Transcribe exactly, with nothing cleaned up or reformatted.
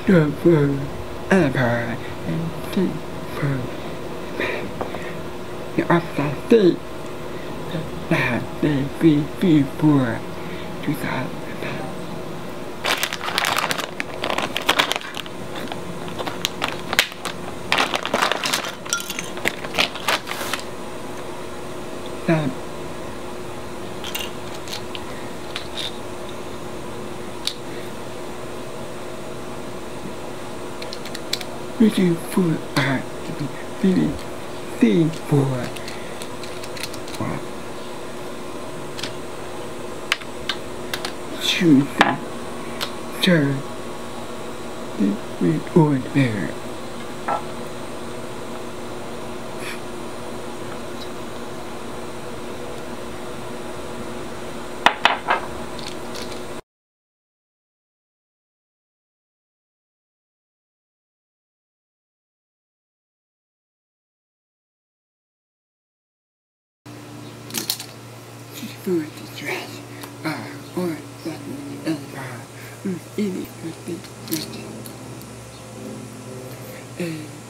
the word ever and think for the upside state that they be before two thousand. That reaching for art to be really seen for uh, choosing turn the ordinary. Food to dress, uh, or something else, uh, any good thing, and